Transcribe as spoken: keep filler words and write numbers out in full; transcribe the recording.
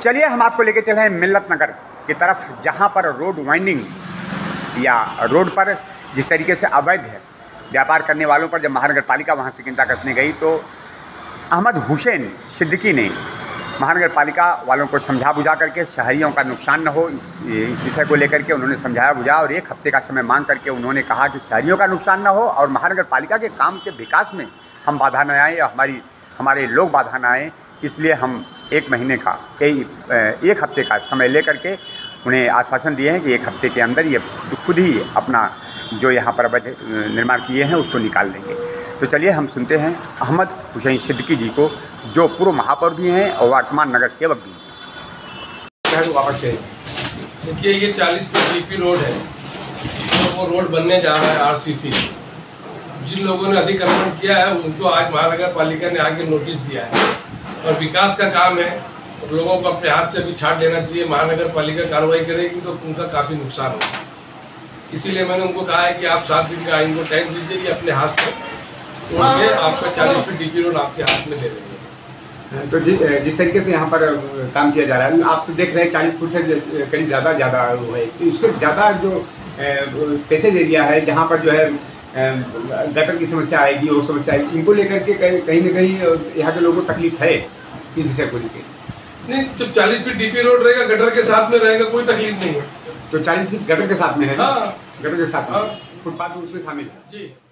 चलिए हम आपको लेके चले हैं मिल्लत नगर की तरफ, जहाँ पर रोड वाइंडिंग या रोड पर जिस तरीके से अवैध है व्यापार करने वालों पर जब महानगर पालिका वहाँ चिंता कसने गई तो अहमद हुसैन सिद्दीकी ने महानगर पालिका वालों को समझा बुझा करके शहरियों का नुकसान न हो, इस इस विषय को लेकर के उन्होंने समझाया बुझा और एक हफ्ते का समय मांग करके उन्होंने कहा कि शहरियों का नुकसान न हो और महानगर पालिका के काम के विकास में हम बाधा न आए या हमारी हमारे लोग बाधा न आए, इसलिए हम एक महीने का कई एक हफ्ते का समय लेकर के उन्हें आश्वासन दिए हैं कि एक हफ्ते के अंदर ये खुद ही अपना जो यहाँ पर अवैध निर्माण किए हैं उसको निकाल देंगे। तो चलिए हम सुनते हैं अहमद हुसैन सिद्दीकी जी को, जो पूर्व महापौर भी हैं और वर्तमान नगर सेवक भी हैं। वापस से देखिए, ये चालीस फीट डीपी रोड है, तो वो रोड बनने जा रहा है आरसीसी। जिन लोगों ने अतिक्रमण किया है उनको आज महानगर पालिका ने आगे नोटिस दिया है और विकास का काम है और लोगों को अपने हाथ से भी छाट देना चाहिए। महानगर पालिका कार्रवाई करेगी तो उनका काफ़ी नुकसान होगा, इसीलिए मैंने उनको कहा है कि आप सात दिन का इनको टाइम दीजिए कि अपने हाथ से तोड़ के आपका चालीस फीट डीपी रोड आपके हाथ में दे देंगे। तो जि, जिस तरीके से यहाँ पर काम किया जा रहा है, आप तो देख रहे हैं चालीस फुट से करीब ज़्यादा ज़्यादा वो है, तो इसके ज़्यादा जो पैसेज एरिया है जहाँ पर जो है गटर की समस्या आएगी, वो समस्या आएगी, इनको लेकर के कहीं ना कहीं यहाँ के लोगों को तकलीफ है इस विषय को लेकर। नहीं, जब चालीस फीट डीपी रोड रहेगा गटर के साथ में रहेगा, कोई तकलीफ नहीं है। तो चालीस फीट गटर के साथ में है। हाँ, गटर के साथ में फुटपाथ उसमें शामिल है जी।